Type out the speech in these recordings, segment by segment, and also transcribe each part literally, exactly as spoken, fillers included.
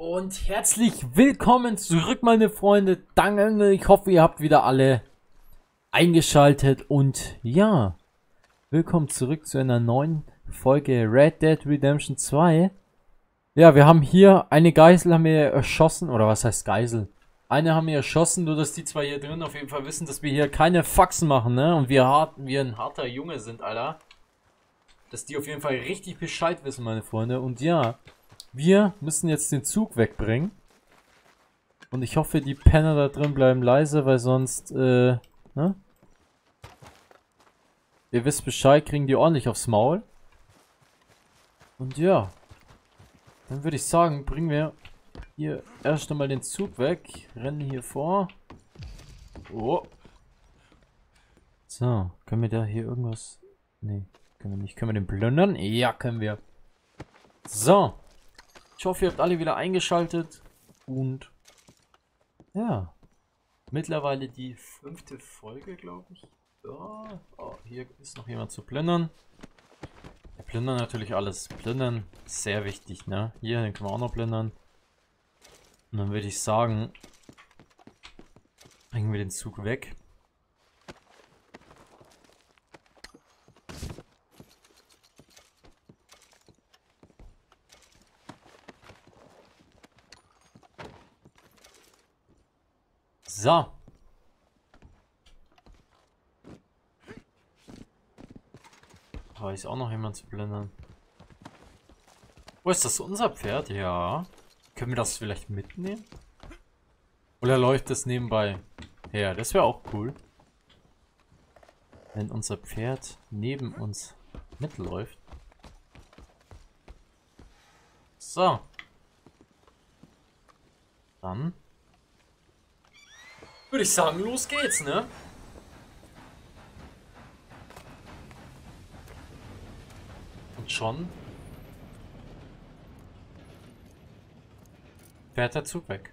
Und herzlich willkommen zurück, meine Freunde. Danke, ich hoffe, ihr habt wieder alle eingeschaltet. Und ja, willkommen zurück zu einer neuen Folge Red Dead Redemption zwei. Ja, wir haben hier eine Geisel haben wir erschossen. Oder was heißt Geisel? Eine haben wir erschossen, nur dass die zwei hier drin auf jeden Fall wissen, dass wir hier keine Faxen machen, ne? Und wir, hart, wir ein harter Junge sind, Alter. Dass die auf jeden Fall richtig Bescheid wissen, meine Freunde. Und ja, wir müssen jetzt den Zug wegbringen. Und ich hoffe, die Penner da drin bleiben leise, weil sonst, äh, ne? Ihr wisst Bescheid, kriegen die ordentlich aufs Maul. Und ja, dann würde ich sagen, bringen wir hier erst einmal den Zug weg. Rennen hier vor. Oh. So, können wir da hier irgendwas... Nee, können wir nicht. Können wir den plündern? Ja, können wir. So. Ich hoffe, ihr habt alle wieder eingeschaltet. Und ja, mittlerweile die fünfte Folge, glaube ich. Ja. Oh, hier ist noch jemand zu plündern. Wir plündern natürlich alles. Plündern ist sehr wichtig, ne? Hier, den können wir auch noch plündern. Und dann würde ich sagen, bringen wir den Zug weg. So. Da ist auch noch jemand zu blenden. Wo ist das? Unser Pferd? Ja. Können wir das vielleicht mitnehmen? Oder läuft das nebenbei her? Das wäre auch cool. Wenn unser Pferd neben uns mitläuft. So. Dann würde ich sagen, los geht's, ne? Und schon fährt der Zug weg.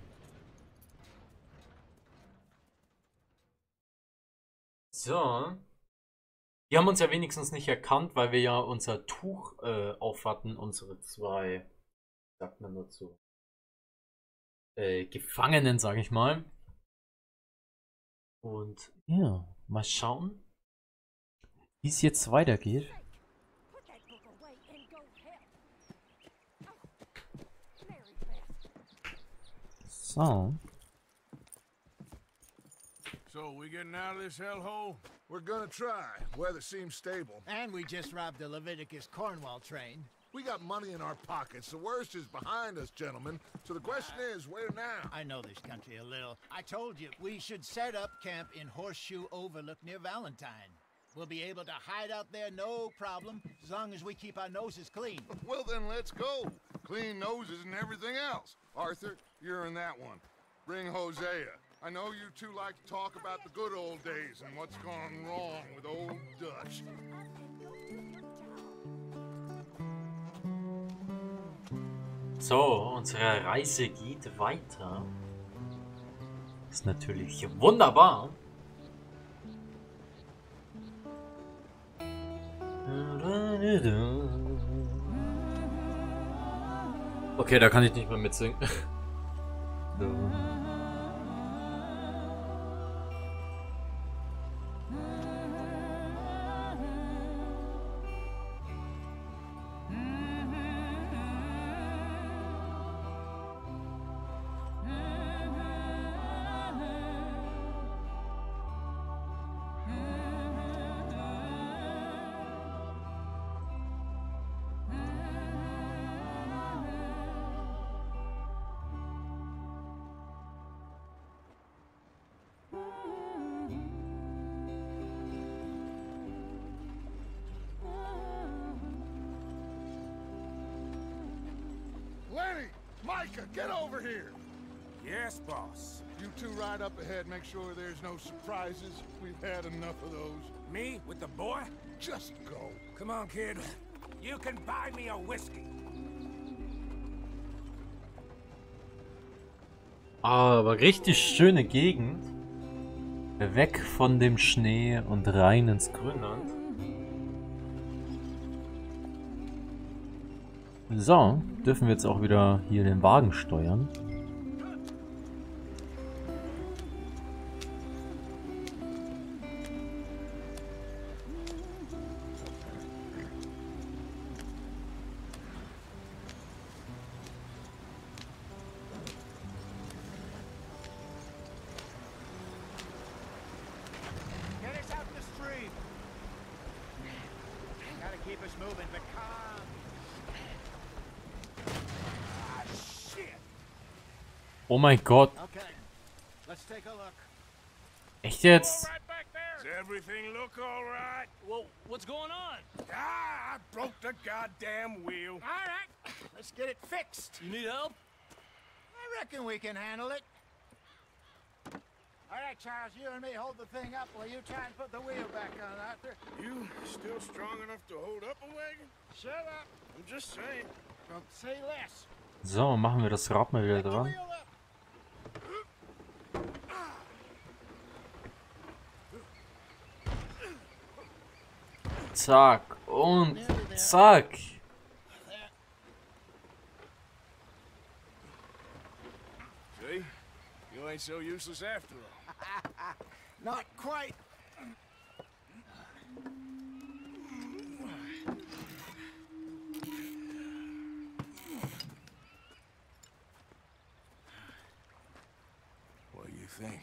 So. Die haben uns ja wenigstens nicht erkannt, weil wir ja unser Tuch äh, auf hatten, unsere zwei, sagt man dazu, äh, Gefangenen, sag ich mal. Und ja, mal schauen, wie es jetzt weitergeht. So. So, we getting out of this hellhole? We're gonna try. Weather seems stable. And we just robbed the Leviticus Cornwall train. We got money in our pockets. The worst is behind us, gentlemen. So the question is, where now? I know this country a little. I told you, we should set up camp in Horseshoe Overlook near Valentine. We'll be able to hide out there no problem, as long as we keep our noses clean. Well, then let's go. Clean noses and everything else. Arthur, you're in that one. Bring Hosea. I know you two like to talk about the good old days and what's gone wrong with old Dutch. So, unsere Reise geht weiter. Ist natürlich wunderbar. Okay, da kann ich nicht mehr mitsingen. Lenny! Micah, get over here! Yes, boss. You two ride up ahead, make sure there's no surprises. We've had enough of those. Me with the boy? Just go. Come on, kid. You can buy me a whiskey. Aber richtig schöne Gegend. Weg von dem Schnee und rein ins Grünland. So, dürfen wir jetzt auch wieder hier den Wagen steuern. Get us out the stream. Gotta keep us moving, but calm. Ah, shit. Oh mein Gott. Okay, let's take a look. Echt jetzt? Right back there. Does everything look all right? Well, what's going on? Ah, I broke the goddamn wheel. All right, let's get it fixed. You need help? I reckon we can handle it. All right, Charles, you and me hold the thing up while you try and put the wheel back on, Arthur. You still strong enough to hold up a wagon? Shut up. I'm just saying. Don't say less. So, machen wir das Rad mal wieder Pick the dran. wheel up. Zack und zack. See? You ain't so useless after all. Not quite. What do you think?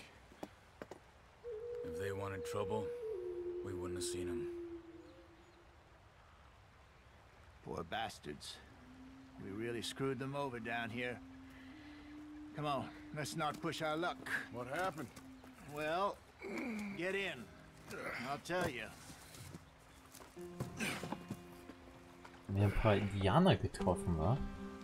If they wanted trouble, we wouldn't have seen them. Poor bastards. We really screwed them over down here. Come on, let's not push our luck. What happened? Well, get in. I'll tell you. Wir haben ein paar Indianer getroffen, wa?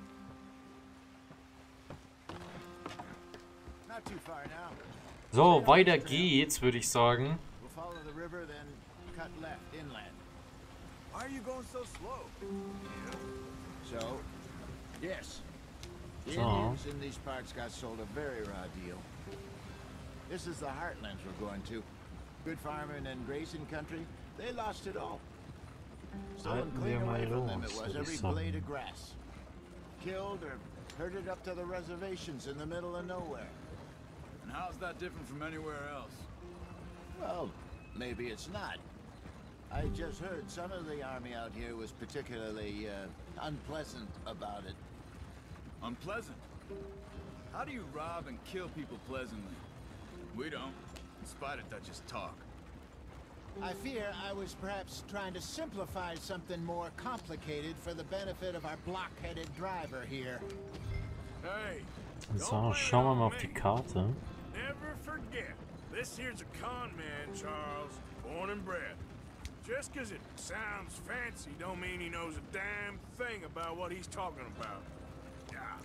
Not too far now. So, weiter geht's, würde ich sagen. We'll follow the river, then cut left inland. Why are you going so slow? So, yes. The So. Indians in these parts got sold a very raw deal. This is the heartlands we're going to. Good farming and grazing country, they lost it all. Stolen Halten clean wir mal away from them los, it was, würde ich every sagen. blade of grass. Killed or herded up to the reservations in the middle of nowhere. And how's that different from anywhere else? Well, maybe it's not. I just heard some of the army out here was particularly uh, unpleasant about it. Unpleasant? How do you rob and kill people pleasantly? We don't. In spite of Dutch's talk. I fear I was perhaps trying to simplify something more complicated for the benefit of our block-headed driver here. Hey, So, schauen wir mal auf die Karte. never forget. This here's a con man, Charles. Born and bred. Just 'cause it sounds fancy don't mean he knows a damn thing about what he's talking about. Yeah.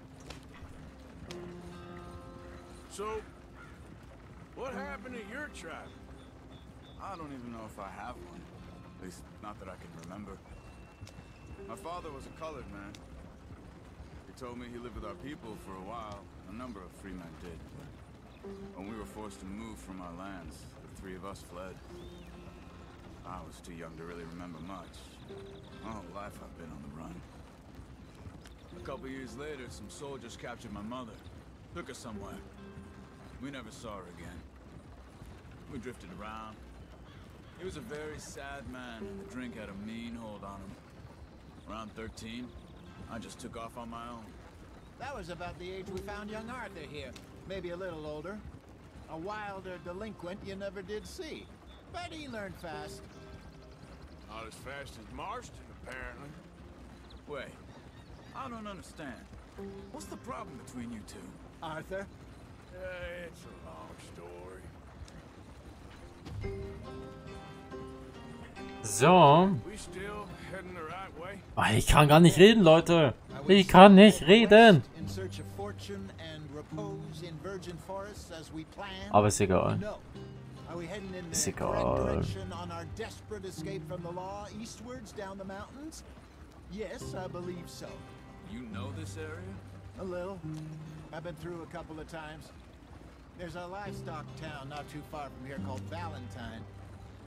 So, what happened to your tribe? I don't even know if I have one. At least, not that I can remember. My father was a colored man. He told me he lived with our people for a while. A number of free men did. When we were forced to move from our lands, the three of us fled. I was too young to really remember much. My whole life I've been on the run. A couple years later, some soldiers captured my mother. Took her somewhere. We never saw her again. We drifted around. He was a very sad man, and the drink had a mean hold on him. Around thirteen, I just took off on my own. That was about the age we found young Arthur here. Maybe a little older. A wilder delinquent you never did see. But he learned fast. Not as fast as Marston, apparently. Wait, I don't understand. What's the problem between you two? Arthur? Uh, it's a long story. So. We still heading the right way? Ah, ich kann gar nicht reden, Leute. Ich kann nicht reden. In search of fortune and repose in virgin forests as we planned? Aber ist egal. No. Are we heading in Ist the correct egal. direction on our desperate escape from the law eastwards down the mountains? Yes, I believe so. You know this area? A little. I've been through a couple of times. There's a livestock town not too far from here called Valentine.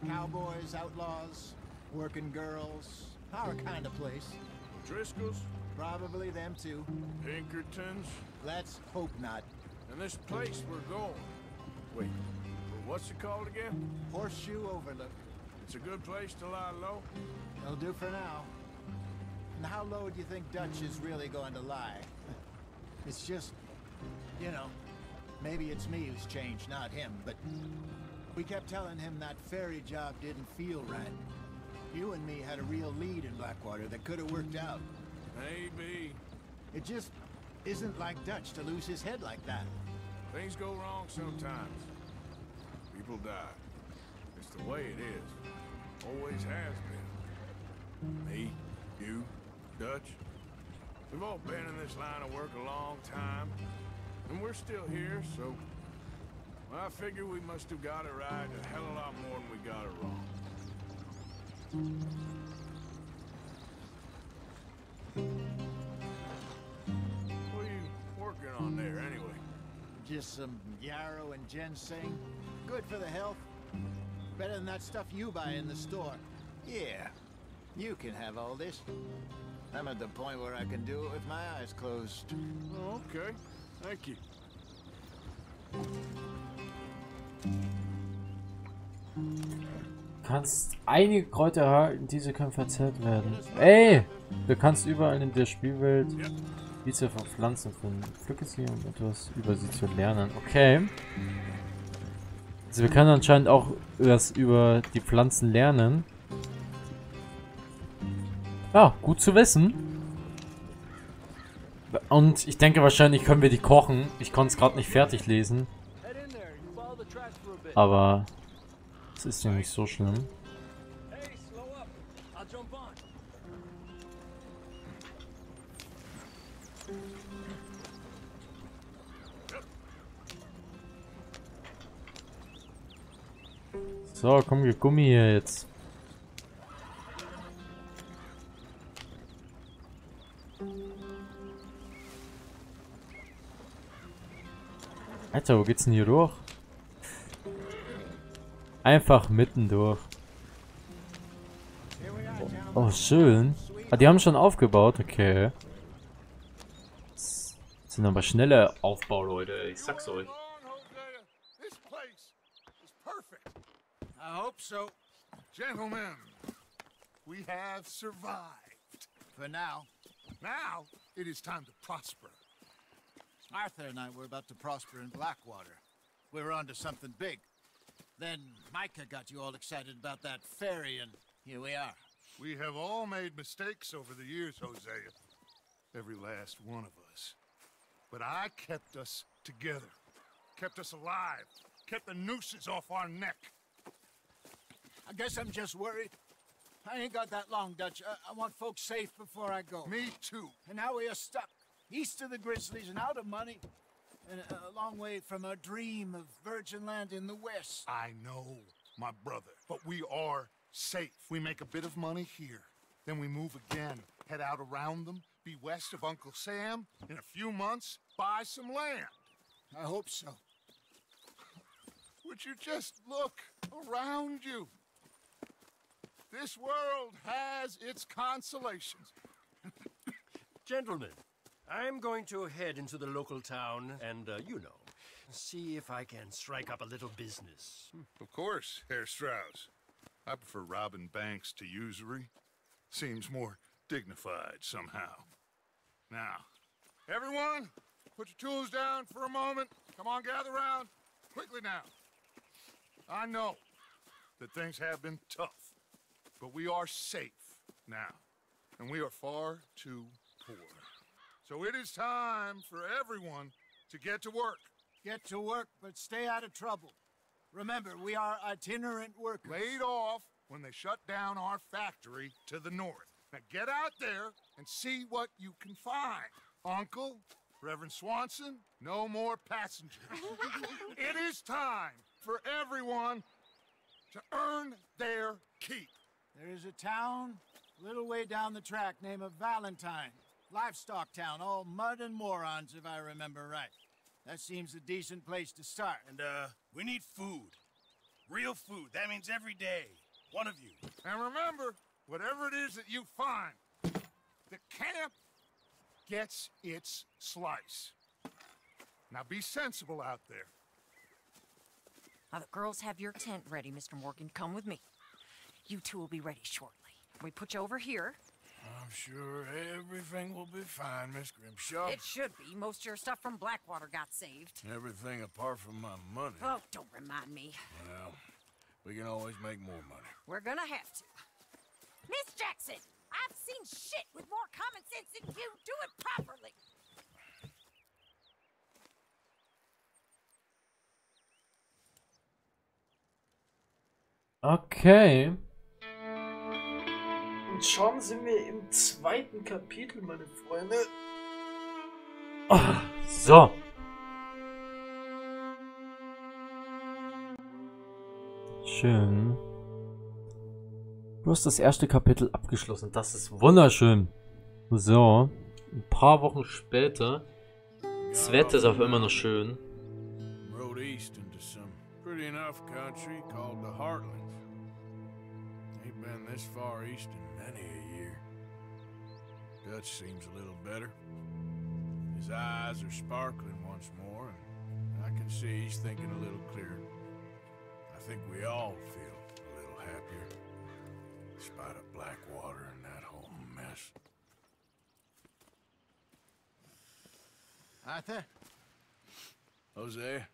Cowboys, outlaws, working girls, our kind of place. Driscoll's? Probably them too. Pinkertons? Let's hope not. And this place we're going. Wait, what's it called again? Horseshoe Overlook. It's a good place to lie low? It'll do for now. And how low do you think Dutch is really going to lie? It's just, you know, maybe it's me who's changed, not him, but we kept telling him that ferry job didn't feel right. You and me had a real lead in Blackwater that could have worked out. Maybe. It just isn't like Dutch to lose his head like that. Things go wrong sometimes. People die. It's the way it is. Always has been. Me, you, Dutch. We've all been in this line of work a long time. And we're still here, so... well, I figure we must have got it right a hell of a lot more than we got it wrong. What are you working on there, anyway? Just some yarrow and ginseng. Good for the health. Better than that stuff you buy in the store. Yeah, you can have all this. I'm at the point where I can do it with my eyes closed. Oh, okay. Thank you. Kannst einige Kräuter erhalten, diese können verzehrt werden. Ey! Du kannst überall in der Spielwelt diese von Pflanzen finden. Pflücke sie, um etwas über sie zu lernen. Okay. Also wir können anscheinend auch was über die Pflanzen lernen. Ja, gut zu wissen. Und ich denke, wahrscheinlich können wir die kochen. Ich konnte es gerade nicht fertig lesen. Aber es ist ja nicht so schlimm. So, komm, wir Gummi hier jetzt. Alter, wo geht's denn hier durch? Einfach mitten durch. Oh, schön. Ah, die haben schon aufgebaut, okay. Das sind aber schnelle Aufbauleute, ich sag's euch. I hope so. Gentlemen, we have survived. For now. Now, it is time to prosper. Arthur and I were about to prosper in Blackwater. We were onto something big. Then Micah got you all excited about that ferry, and here we are. We have all made mistakes over the years, Hosea. Every last one of us. But I kept us together. Kept us alive. Kept the nooses off our neck. I guess I'm just worried. I ain't got that long, Dutch. I, I want folks safe before I go. Me too. And now we are stuck. East of the Grizzlies and out of money. And a, a long way from our dream of virgin land in the west. I know, my brother. But we are safe. We make a bit of money here. Then we move again. Head out around them. Be west of Uncle Sam. In a few months, buy some land. I hope so. Would you just look around you? This world has its consolations. Gentlemen, I'm going to head into the local town and, uh, you know, see if I can strike up a little business. Of course, Herr Strauss. I prefer robbing banks to usury. Seems more dignified somehow. Now, everyone, put your tools down for a moment. Come on, gather round. Quickly now. I know that things have been tough. But we are safe now, and we are far too poor. So it is time for everyone to get to work. Get to work, but stay out of trouble. Remember, we are itinerant workers. Laid off when they shut down our factory to the north. Now get out there and see what you can find. Uncle, Reverend Swanson, no more passengers. It is time for everyone to earn their keep. There is a town a little way down the track named Valentine. Livestock town, all mud and morons, if I remember right. That seems a decent place to start. And, uh, we need food. Real food. That means every day. One of you. And remember, whatever it is that you find, the camp gets its slice. Now be sensible out there. Now the girls have your tent ready, Mister Morgan. Come with me. You two will be ready shortly. We put you over here. I'm sure everything will be fine, Miss Grimshaw. It should be. Most of your stuff from Blackwater got saved. Everything apart from my money. Oh, don't remind me. Well, we can always make more money. We're gonna have to. Miss Jackson, I've seen shit with more common sense than you. Do it properly. Okay. Und schon sind wir im zweiten Kapitel, meine Freunde. Oh, so. Schön. Du hast das erste Kapitel abgeschlossen. Das ist wunderschön. So. Ein paar Wochen später. Das Wetter ist auch immer noch schön. Rode east into some pretty enough country called the Heartlands. Ain't been this far east in many a year. Dutch seems a little better. His eyes are sparkling once more, and I can see he's thinking a little clearer. I think we all feel a little happier, in spite of Blackwater and that whole mess. Arthur? Jose?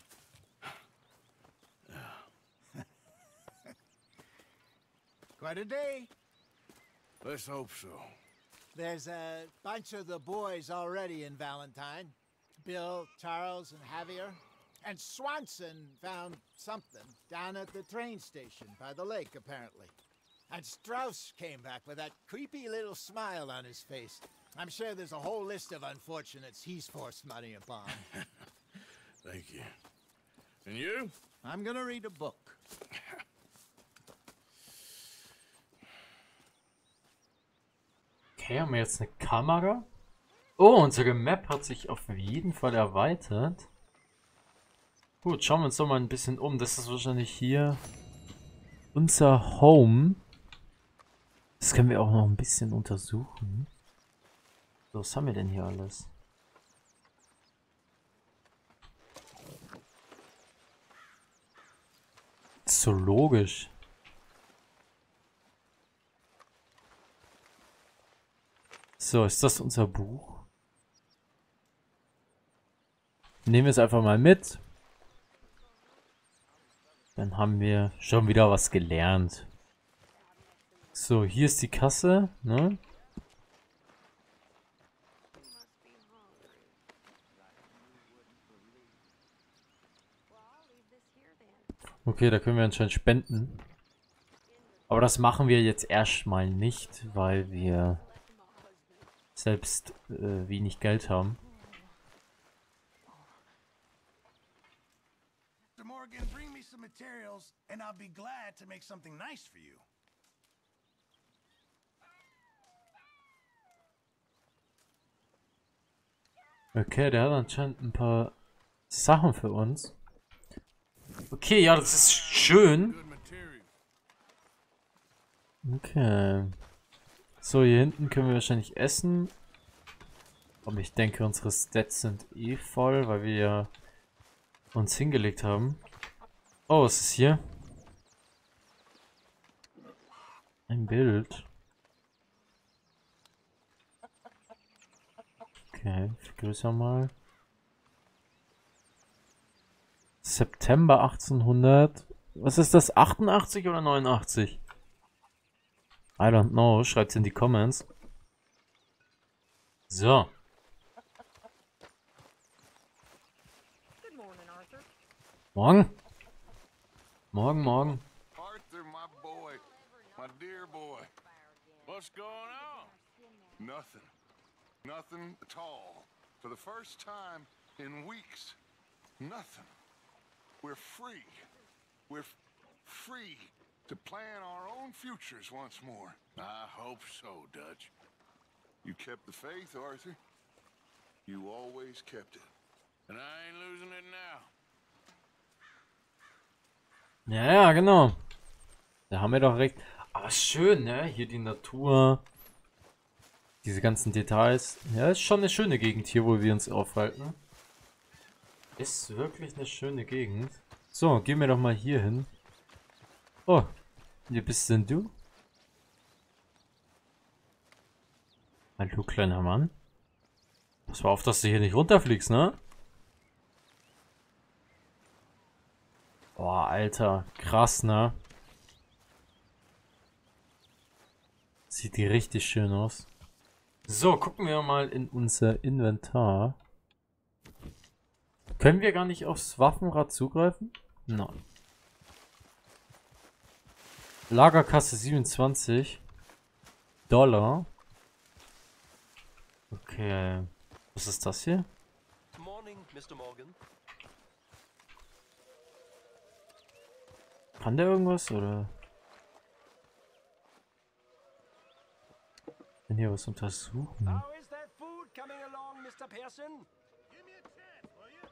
Quite a day. Let's hope so. There's a bunch of the boys already in Valentine. Bill, Charles, and Javier. And Swanson found something down at the train station by the lake, apparently. And Strauss came back with that creepy little smile on his face. I'm sure there's a whole list of unfortunates he's forced money upon. Thank you. And you? I'm gonna read a book. Okay, haben wir jetzt eine Kamera? Oh, unsere Map hat sich auf jeden Fall erweitert. Gut, schauen wir uns doch mal ein bisschen um. Das ist wahrscheinlich hier unser Home. Das können wir auch noch ein bisschen untersuchen. So, was haben wir denn hier alles? Zoologisch. So, ist das unser Buch? Nehmen wir es einfach mal mit. Dann haben wir schon wieder was gelernt. So, hier ist die Kasse, ne? Okay, da können wir anscheinend spenden. Aber das machen wir jetzt erstmal nicht, weil wir selbst äh, wenig Geld haben. Mister Morgan, bring me some materials and I'll be glad to make something nice for you. Okay, der hat anscheinend ein paar Sachen für uns. Okay, ja, das ist schön. Okay. So, hier hinten können wir wahrscheinlich essen. Aber ich denke, unsere Stats sind eh voll, weil wir ja uns hingelegt haben. Oh, was ist hier? Ein Bild. Okay, vergrößer mal. September achtzehnhundert. Was ist das? achtundachtzig oder neunundachtzig? I don't know. Schreibt's in die Comments. So. Good morning, Arthur. Morgen. Morgen, morgen. Arthur, my boy, my dear boy. What's going on? Nothing. Nothing at all. For the first time in weeks. Nothing. We're free. We're f free to plan our own futures once more. I hope so, Dutch. You kept the faith, Arthur. You always kept it. And I ain't losing it now. Ja, ja, genau. Da haben wir doch recht. Aber schön, ne? Hier die Natur. Diese ganzen Details. Ja, ist schon eine schöne Gegend hier, wo wir uns aufhalten. Ist wirklich eine schöne Gegend. So, gehen wir doch mal hier hin. Oh, wie bist denn du? Hallo, kleiner Mann. Pass mal auf, dass du hier nicht runterfliegst, ne? Boah, Alter. Krass, ne? Sieht die richtig schön aus. So, gucken wir mal in unser Inventar. Können wir gar nicht aufs Waffenrad zugreifen? Nein. Lagerkasse siebenundzwanzig Dollar. Okay. Was ist das hier? Morning, Mister Morgan. Kann der irgendwas, oder? Wenn hier was untersuchen. How is that food coming along, Mister Pearson? Give me a chance, will you?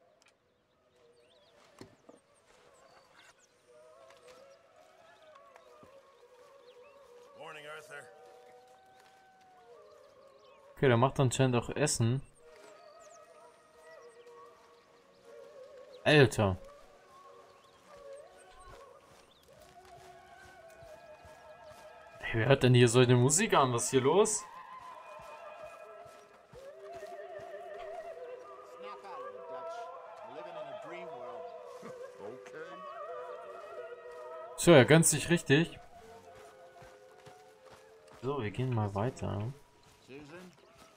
Morning, Arthur. Okay, der macht anscheinend auch Essen. Alter. Hey, wer hört denn hier so eine Musik an? Was ist hier los? Snap out of it, Dutch. We're living in a dream world. Okay. So, er gönnt sich richtig. So, wir gehen mal weiter. Susan?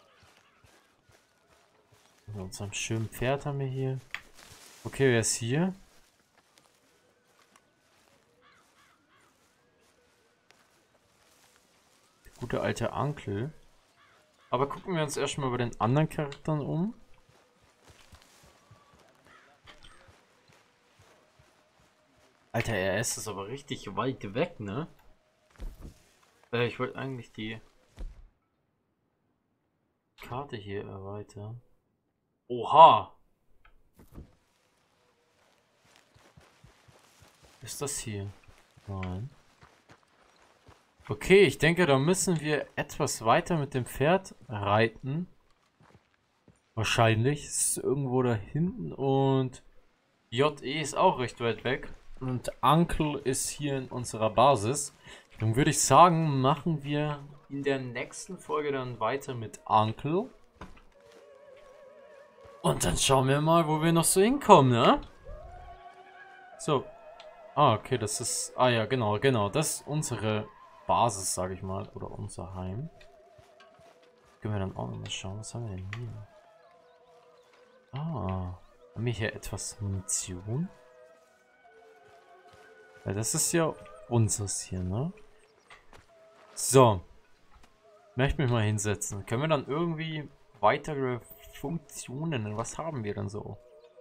Mit unserem schönen Pferd haben wir hier. Okay, wer ist hier? Der gute alte Onkel. Aber gucken wir uns erstmal bei den anderen Charakteren um. Alter, er ist es aber richtig weit weg, ne? Äh, ich wollte eigentlich die Karte hier erweitern. Oha! Ist das hier? Nein. Okay, ich denke, da müssen wir etwas weiter mit dem Pferd reiten. Wahrscheinlich. Es ist irgendwo da hinten und J E ist auch recht weit weg. Und Uncle ist hier in unserer Basis. Dann würde ich sagen, machen wir in der nächsten Folge dann weiter mit Uncle. Und dann schauen wir mal, wo wir noch so hinkommen, ne? So. Ah, okay, das ist... Ah ja, genau, genau. Das ist unsere Basis, sage ich mal. Oder unser Heim. Können wir dann auch nochmal schauen. Was haben wir denn hier? Ah. Haben wir hier etwas Munition? Ja, das ist ja unseres hier, ne? So. Ich möchte mich mal hinsetzen. Können wir dann irgendwie weitere Funktionen? Was haben wir denn so?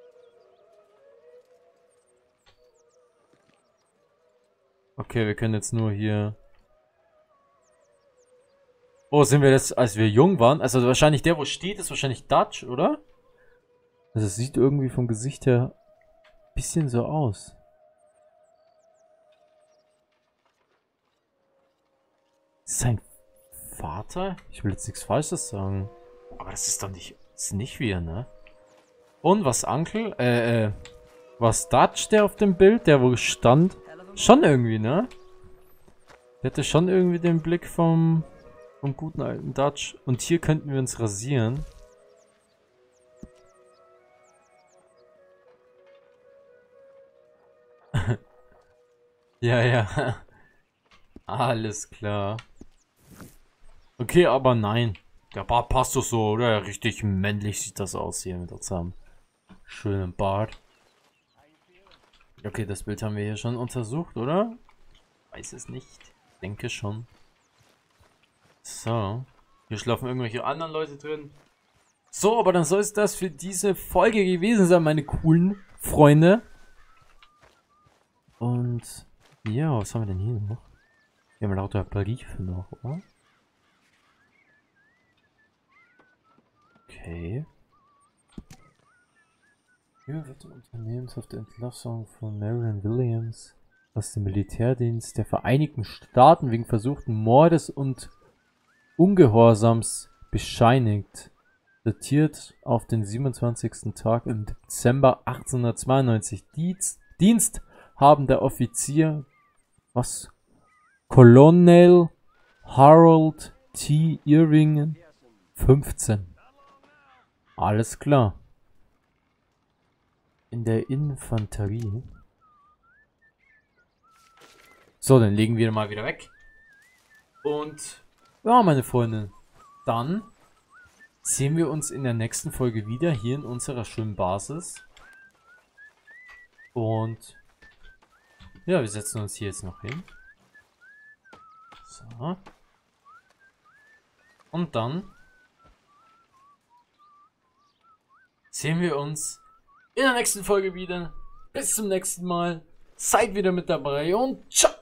Okay, wir können jetzt nur hier... Oh, sind wir jetzt, als wir jung waren? Also wahrscheinlich der, wo steht, ist wahrscheinlich Dutch, oder? Also es sieht irgendwie vom Gesicht her ein bisschen so aus. Ist sein Vater? Ich will jetzt nichts Falsches sagen. Aber das ist doch nicht... Das ist nicht wir, ne? Und was Uncle? Äh, äh... Was Dutch, der auf dem Bild, der wo stand? Schon irgendwie, ne? Der hatte schon irgendwie den Blick vom... vom guten alten Dutch. Und hier könnten wir uns rasieren. Ja, ja. Alles klar. Okay, aber nein. Der Bart passt doch so, oder? Richtig männlich sieht das aus hier mit unserem schönen Bart. Okay, das Bild haben wir hier schon untersucht, oder? Weiß es nicht. Denke schon. So. Hier schlafen irgendwelche anderen Leute drin. So, aber dann soll es das für diese Folge gewesen sein, meine coolen Freunde. Und ja, was haben wir denn hier noch? Wir haben lauter Briefe noch, oder? Okay. Hier wird Unternehmenshaft Entlassung von Marion Williams aus dem Militärdienst der Vereinigten Staaten wegen versuchten Mordes und Ungehorsams bescheinigt. Datiert auf den siebenundzwanzigsten Tag im Dezember achtzehnhundertzweiundneunzig. Dienst, Dienst haben der Offizier, was? Colonel Harold T. Irving, fünfzehn. Alles klar. In der Infanterie. So, dann legen wir mal wieder weg. Und ja, meine Freunde, dann sehen wir uns in der nächsten Folge wieder hier in unserer schönen Basis. Und ja, wir setzen uns hier jetzt noch hin. So. Und dann sehen wir uns in der nächsten Folge wieder. Bis zum nächsten Mal. Seid wieder mit dabei und ciao.